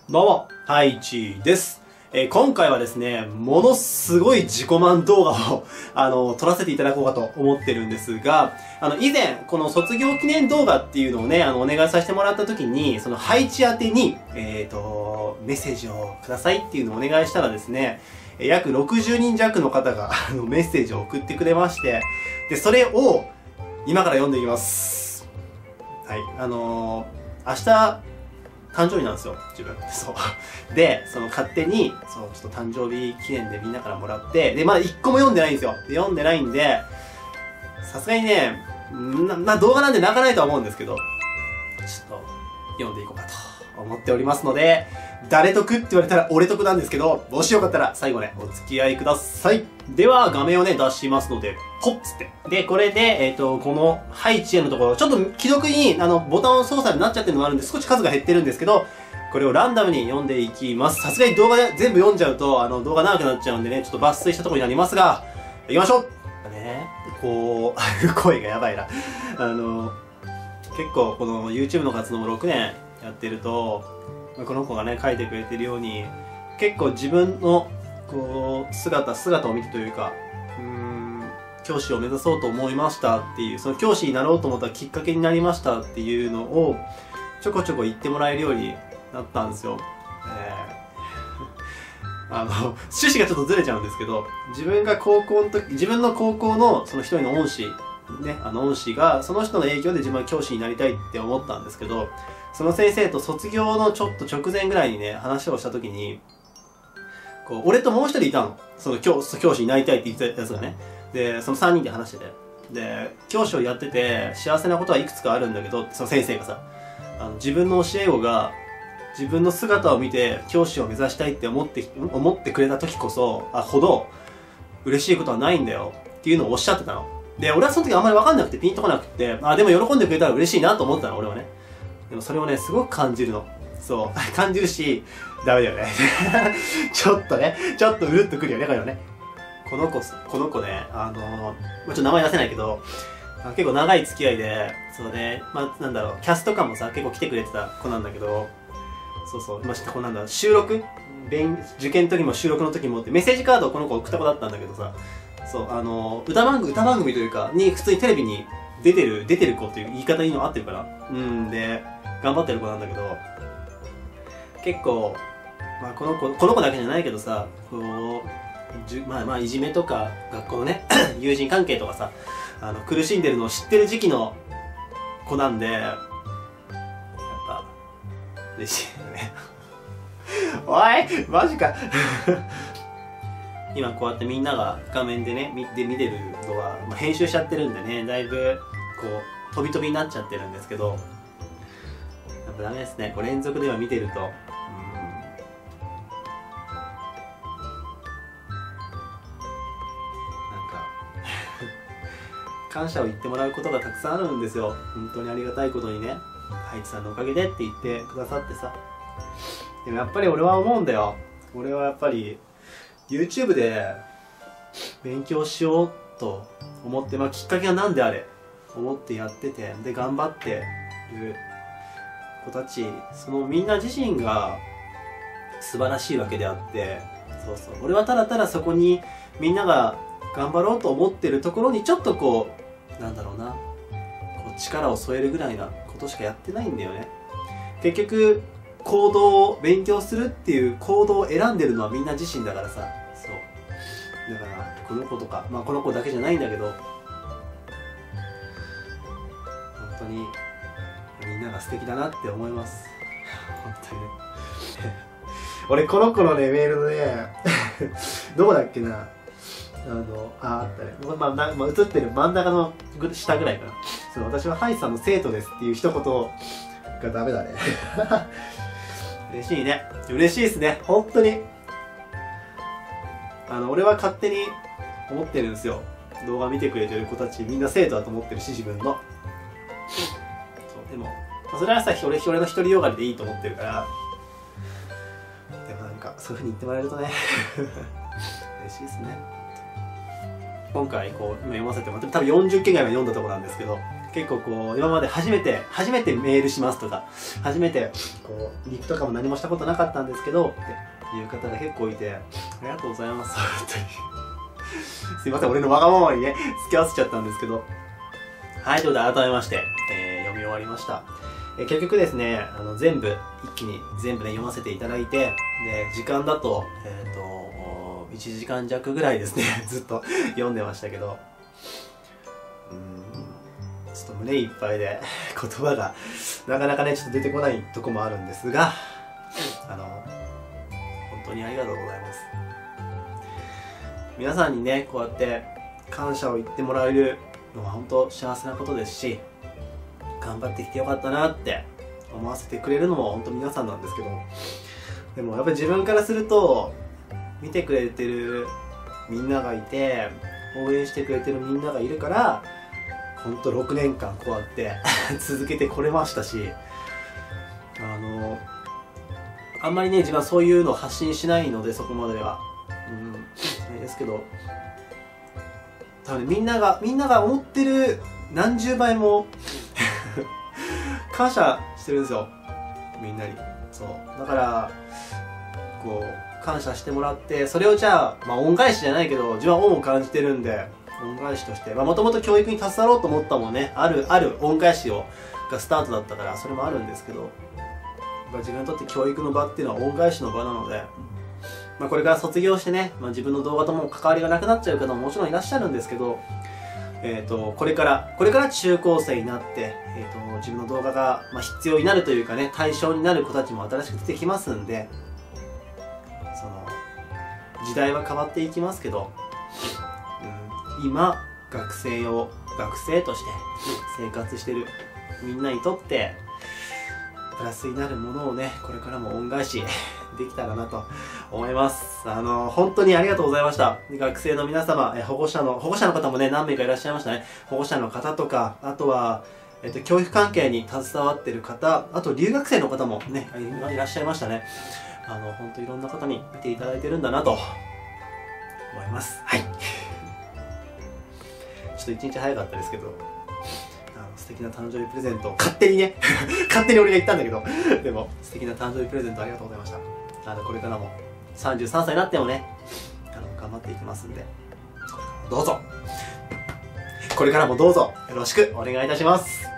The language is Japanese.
どうも、ハイチです。今回はですね、ものすごい自己満動画を、撮らせていただこうかと思ってるんですが、以前、この卒業記念動画っていうのをね、お願いさせてもらった時に、そのハイチ宛てに、メッセージをくださいっていうのをお願いしたらですね、約60人弱の方がメッセージを送ってくれまして、で、それを今から読んでいきます。はい、明日、誕生日なんですよ、自分。そう。で、勝手に、ちょっと誕生日記念でみんなからもらって、で、まだ1個も読んでないんですよ。で、読んでないんで、さすがにね、動画なんで泣かないとは思うんですけど、ちょっと、読んでいこうかと思っておりますので、誰得って言われたら俺得なんですけど、もしよかったら最後ね、お付き合いください。では、画面をね、出しますので、ポッつって。で、これで、この、ハイチへのところ、ちょっと既読に、ボタン操作になっちゃってるのがあるんで、少し数が減ってるんですけど、これをランダムに読んでいきます。さすがに動画で全部読んじゃうと、動画長くなっちゃうんでね、ちょっと抜粋したところになりますが、行きましょうね、こう、声がやばいな。結構、この YouTube の活動も6年やってると、この子がね、書いてくれてるように、結構自分の、こう、姿を見てというか、教師を目指そうと思いましたっていう、その教師になろうと思ったきっかけになりましたっていうのを、ちょこちょこ言ってもらえるようになったんですよ。趣旨がちょっとずれちゃうんですけど、自分が高校の時、自分の高校のその一人の恩師、ね、恩師が、その人の影響で自分は教師になりたいって思ったんですけど、その先生と卒業のちょっと直前ぐらいにね、話をした時に、こう、俺ともう一人いたの。その教師になりたいって言ってたやつがね。で、その3人で話してて。で、教師をやってて、幸せなことはいくつかあるんだけど、その先生がさ、自分の教え子が、自分の姿を見て、教師を目指したいって思ってくれた時こそ、ほど、嬉しいことはないんだよ。っていうのをおっしゃってたの。で、俺はその時あんまりわかんなくてピンとこなくて、でも喜んでくれたら嬉しいなと思ったの、俺はね。でもそれをね、すごく感じるの。そう。感じるし、ダメだよね。ちょっとうるっとくるよね、これはね。この子ね、ちょっと名前出せないけど、結構長い付き合いで、そうね、なんだろう、キャスト感もさ、結構来てくれてた子なんだけど、こうなんだろう、収録受験の時も収録の時もって、メッセージカードをこの子送った子だったんだけどさ、そう、歌番組というか、に普通にテレビに出てる子っていう言い方いいの合ってるから。で、頑張ってる子なんだけど、結構、この子だけじゃないけどさ、こう、いじめとか、学校のね、友人関係とかさ、苦しんでるのを知ってる時期の子なんで、やっぱ、嬉しいよね。おいマジか。今こうやってみんなが画面でね、見てるのは、編集しちゃってるんでね、だいぶ、こう、飛び飛びになっちゃってるんですけど、やっぱダメですね。こう連続では見てると、感謝を言ってもらうことがたくさんあるんですよ。本当にありがたいことにね。ハイチさんのおかげでって言ってくださってさ。でもやっぱり俺は思うんだよ。俺はやっぱり YouTube で勉強しようと思って、きっかけは何であれ思ってやってて、で頑張ってる子たち、みんな自身が素晴らしいわけであって、俺はただただそこにみんなが頑張ろうと思ってるところにちょっとこう、なんだろうな、こう力を添えるぐらいなことしかやってないんだよね。結局、勉強するっていう行動を選んでるのはみんな自身だからさ。そう。だから、この子とか、この子だけじゃないんだけど、本当に、みんなが素敵だなって思います。本当にね。俺、この子のね、メールのね、どこだっけな。あったね。映ってる真ん中の下ぐらいかな。私はハイさんの生徒ですっていう一言がダメだね。嬉しいね。嬉しいですね。本当に。俺は勝手に思ってるんですよ。動画見てくれてる子たち、みんな生徒だと思ってるし、自分の。そう、でも、それはさ、俺の独りよがりでいいと思ってるから。でもそういう風に言ってもらえるとね。嬉しいですね。今回今読ませてもらって多分40件ぐらいは読んだところなんですけど、 結構こう今まで初めてメールしますとか、初めてこうリプとかも何もしたことなかったんですけどっていう方が結構いて、ありがとうございます本当にすいません、俺のわがままにね付き合わせちゃったんですけど、はい、ということで改めまして、読み終わりました。結局ですね、全部一気に全部ね読ませていただいて、で時間だと1時間弱ぐらいですねずっと読んでましたけど、ちょっと胸いっぱいで言葉がなかなかねちょっと出てこないとこもあるんですが、本当にありがとうございます。皆さんにねこうやって感謝を言ってもらえるのは本当幸せなことですし、頑張ってきてよかったなって思わせてくれるのも本当皆さんなんですけど、でもやっぱり自分からすると見てくれてるみんながいて、応援してくれてるみんながいるから、ほんと6年間こうやって続けてこれましたし、あんまりね自分はそういうのを発信しないので、そこまではですけど、多分ね、みんなが思ってる何十倍も感謝してるんですよ、みんなに。そうだからこう感謝してもらって、それをじゃあ、恩返しじゃないけど自分は恩を感じてるんで、恩返しとしてもともと教育に携わろうと思ったもんね、ある恩返しがスタートだったから、それもあるんですけど、自分にとって教育の場っていうのは恩返しの場なので、これから卒業してね、自分の動画とも関わりがなくなっちゃう方ももちろんいらっしゃるんですけど、これから中高生になって、自分の動画が、必要になるというかね、対象になる子たちも新しく出てきますんで、その時代は変わっていきますけど、今学生として生活してるみんなにとってプラスになるものをね、これからも恩返しできたらなと思います。本当にありがとうございました。学生の皆様、保護者の方もね、何名かいらっしゃいましたね。保護者の方とか、あとは、教育関係に携わってる方、あと留学生の方もね、いらっしゃいましたね。本当いろんな方に見ていただいてるんだなと思います。はい。ちょっと一日早かったですけど、素敵な誕生日プレゼントを勝手に俺が言ったんだけどでも素敵な誕生日プレゼントありがとうございました。これからも33歳になってもね、頑張っていきますんで、どうぞこれからもどうぞよろしくお願いいたします。